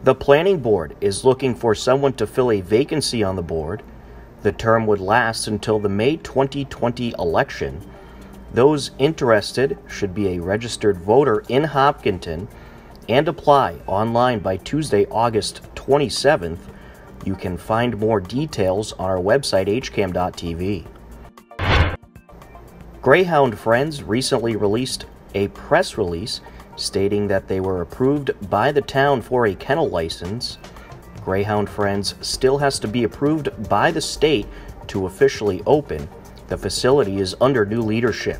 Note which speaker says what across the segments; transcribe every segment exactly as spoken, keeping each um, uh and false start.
Speaker 1: The Planning Board is looking for someone to fill a vacancy on the board. The term would last until the May twenty twenty election. Those interested should be a registered voter in Hopkinton and apply online by Tuesday, August twenty-seventh. You can find more details on our website, h cam dot t v. Greyhound Friends recently released a press release stating that they were approved by the town for a kennel license. Greyhound Friends still has to be approved by the state to officially open. The facility is under new leadership.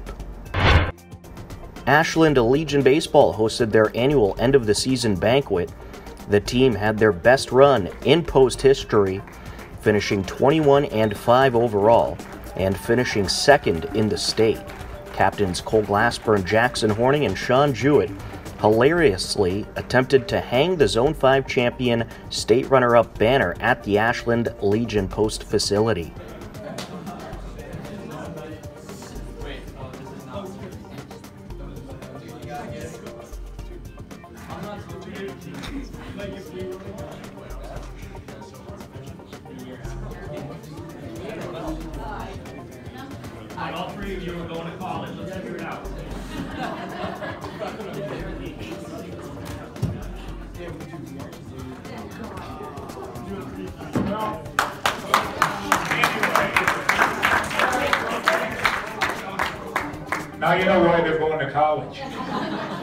Speaker 1: Ashland Legion Baseball hosted their annual end-of-the-season banquet. The team had their best run in post history, finishing twenty-one and five overall and finishing second in the state. Captains Cole Glassburn, Jackson Horning, and Sean Jewett hilariously attempted to hang the Zone five champion state runner-up banner at the Ashland Legion Post facility.
Speaker 2: All three of you are going to college. Let's figure it out.
Speaker 3: Now you know why they're going to college.